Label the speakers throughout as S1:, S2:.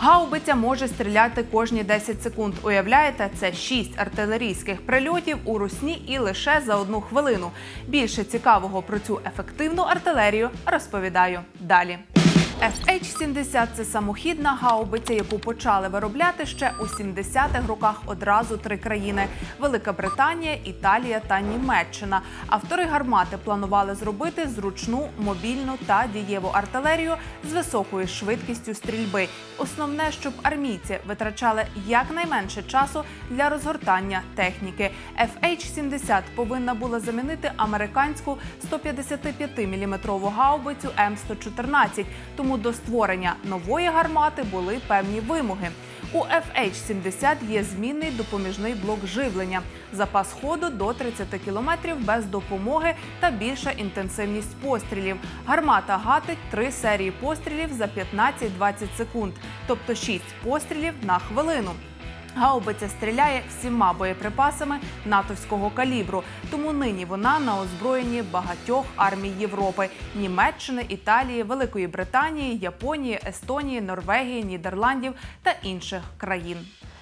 S1: Гаубиця може стріляти кожні 10 секунд. Уявляєте, це 6 артилерійських прильотів у русні і лише за 1 хвилину. Більше цікавого про цю ефективну артилерію розповідаю далі. FH-70 – це самохідна гаубиця, яку почали виробляти ще у 70-х роках одразу 3 країни – Велика Британія, Італія та Німеччина. Автори гармати планували зробити зручну, мобільну та дієву артилерію з високою швидкістю стрільби. Основне, щоб армійці витрачали якнайменше часу для розгортання техніки. FH-70 повинна була замінити американську 155-мм гаубицю М114, тому до створення нової гармати були певні вимоги. У FH-70 є змінний допоміжний блок живлення, запас ходу до 30 км без допомоги та більша інтенсивність пострілів. Гармата гатить 3 серії пострілів за 15-20 секунд, тобто 6 пострілів на хвилину. Гаубиця стріляє всіма боєприпасами натовського калібру, тому нині вона на озброєнні багатьох армій Європи – Німеччини, Італії, Великої Британії, Японії, Естонії, Норвегії, Нідерландів та інших країн.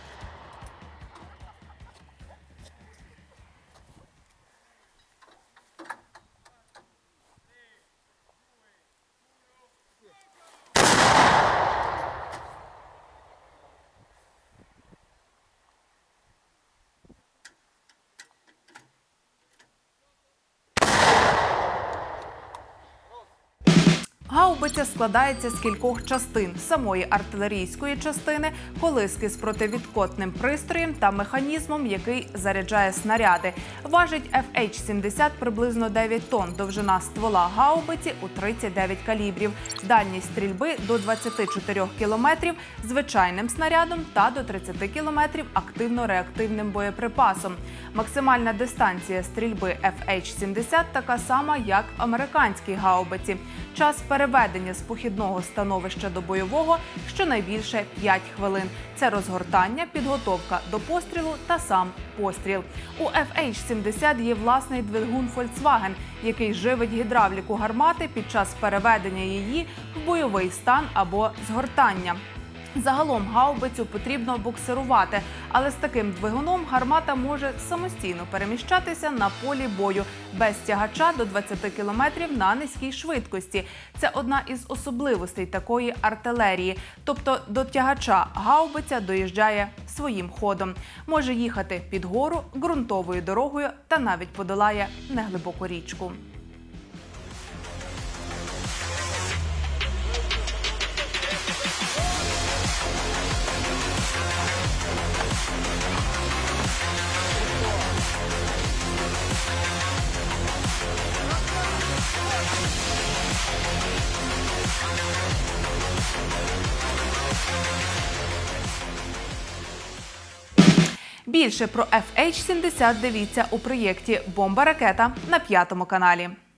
S1: Гаубиця складається з кількох частин – самої артилерійської частини, колиски з противідкотним пристроєм та механізмом, який заряджає снаряди. Важить FH-70 приблизно 9 тонн, довжина ствола гаубиці у 39 калібрів, дальність стрільби до 24 кілометрів звичайним снарядом та до 30 кілометрів активно-реактивним боєприпасом. Максимальна дистанція стрільби FH-70 така сама, як в американській гаубиці. Час переведення з похідного становища до бойового – щонайбільше 5 хвилин. Це розгортання, підготовка до пострілу та сам постріл. У FH-70 є власний двигун Volkswagen, який живить гідравліку гармати під час переведення її в бойовий стан або згортання. Загалом гаубицю потрібно буксирувати, але з таким двигуном гармата може самостійно переміщатися на полі бою без тягача до 20 км на низькій швидкості. Це одна із особливостей такої артилерії. Тобто до тягача гаубиця доїжджає своїм ходом. Може їхати під гору, ґрунтовою дорогою та навіть подолає неглибоку річку. Більше про FH-70 дивіться у проєкті «Бомба-ракета» на 5 каналі.